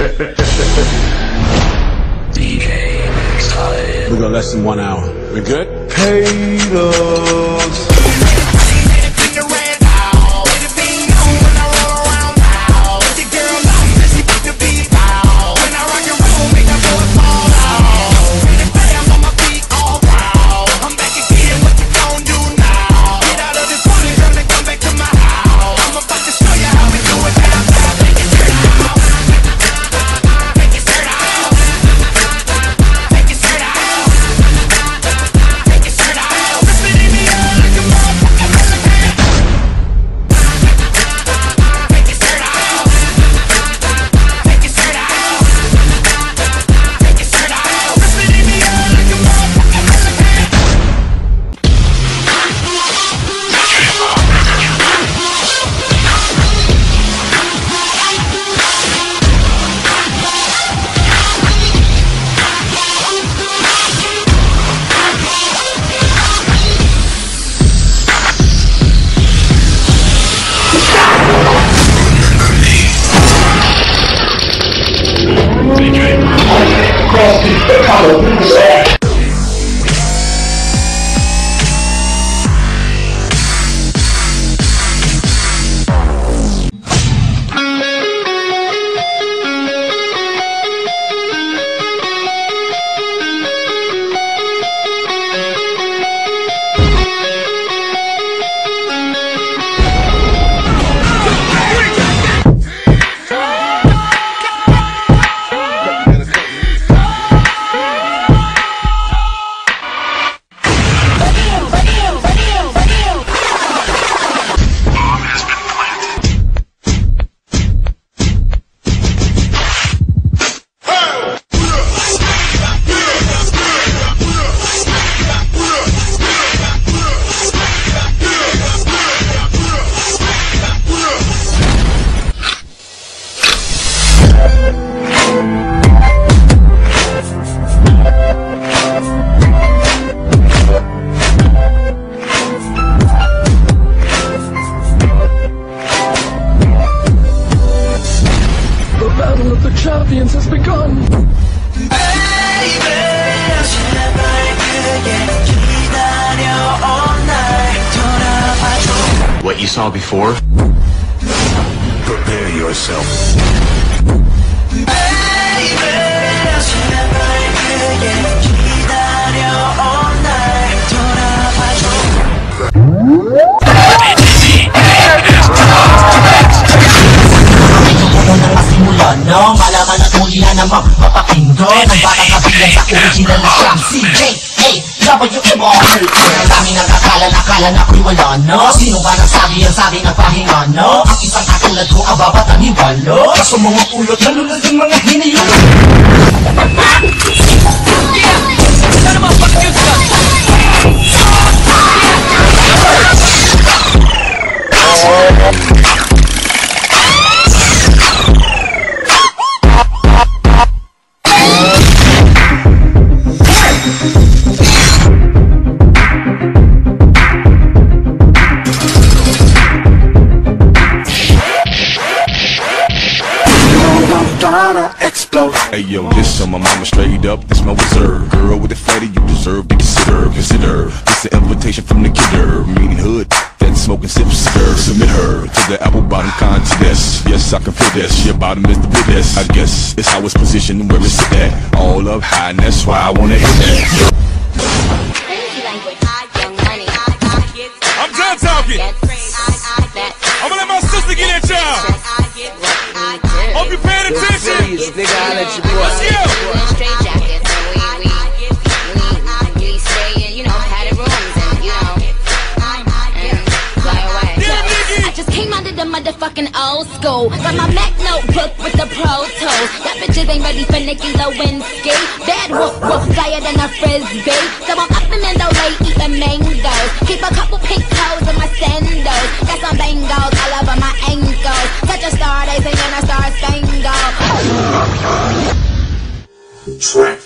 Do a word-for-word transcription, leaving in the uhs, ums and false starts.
D J Khaled. We got less than one hour. We good? Haters. Champions has begun. What you saw before? Prepare yourself. No, malaman at muli na namang mapakinggan ang batang kabilang sa original na siyang C J A W M O. Ang dami nagkakala-nakala na ako'y wala, no? Sino ba nagsabi ang sabi ng pahinga, no? Ang isang katulad ko ang babatang walo. Kaso mga ulot, nalulad yung mga hiniyo. Sana mapakinggan ka. Explode. Hey yo, this on my mama straight up, this my reserve. Girl with the fatty, you deserve to consider, consider. This an invitation from the kidder, meaning hood, that smoking sip stir. Submit her to the apple bottom contest. Yes, I can feel this, your bottom is the biggest. I guess it's how it's positioned and where it's at. All up high, and that's why I wanna hit that. I'm done talking. I'm gonna let my sister get at y'all. Hope you paying attention. Please, nigga, I let you boy. Straight jackets and we we we we stay in, you know, padded rooms and you know and fly away. I just came out of the motherfucking old school. Got my Mac notebook with the Pro Tools. That bitches ain't ready for Nikki Lewinsky. Bad whoop whoop flyer than a frisbee. So I'm up in Mandalay eating mangoes. Keep a couple pink toes in my sandals. Got some bangles all over my ankles. Touch a star, they singing a star spangled. Track